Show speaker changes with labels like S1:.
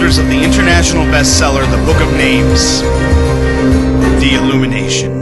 S1: authors of the international bestseller, The Book of Names, The Illumination.